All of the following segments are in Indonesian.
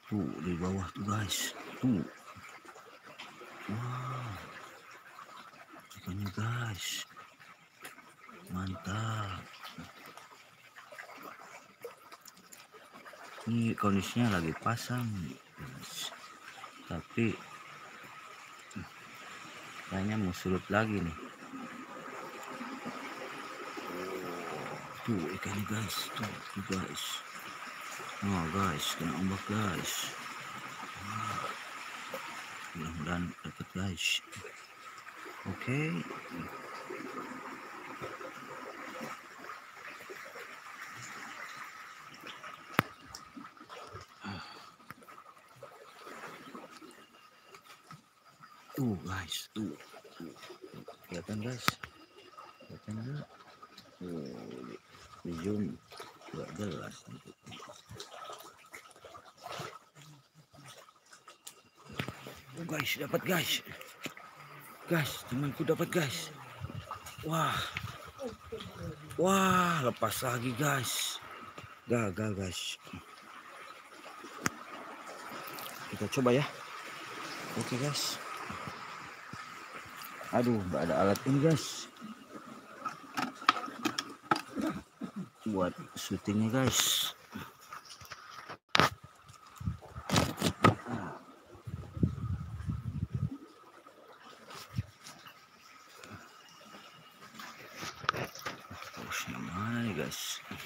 Tuh di bawah tuh guys. Tuh. Wow. Ikannya guys. Mantap. Ini kondisinya lagi pasang guys. Tapi kayaknya mau surut lagi nih. Tuh ikannya guys. Tuh guys. Oh guys, kena ombak guys. Mudah-mudahan dapat guys. Oke. Tuh guys, tuh. Kelihatan guys. Kelihatan enggak? Di zoom enggak jelas. Guys, dapat guys. Guys, temanku dapat guys. Wah. Wah, lepas lagi guys. Gagal guys. Kita coba ya. Oke guys. Aduh, nggak ada alat ini guys. Buat syutingnya guys. Terus mana nih guys?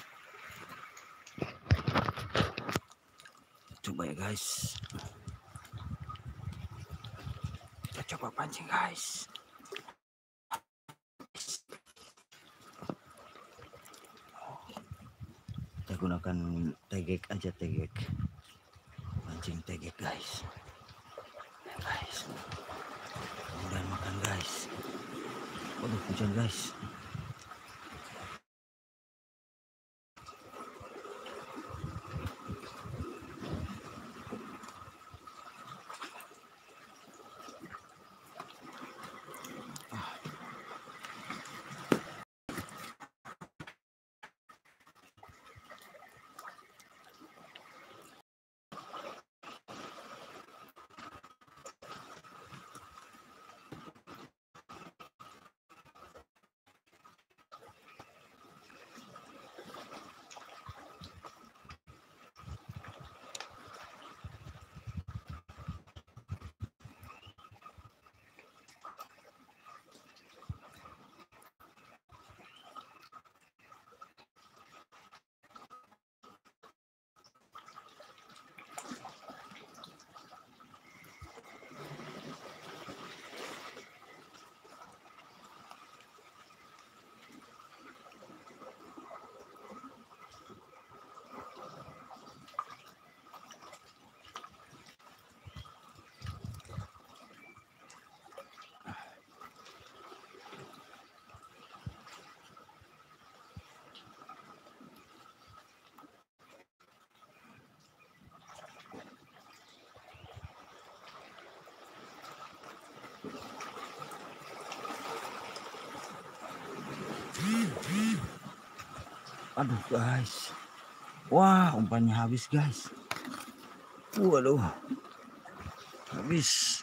Coba ya guys. Kita coba pancing guys. Kita gunakan tegek aja, tegek. Pancing tegek guys. Ya guys. Mudah makan guys. Waduh, hujan guys. Aduh guys. Wah, umpannya habis guys. Waduh. Habis.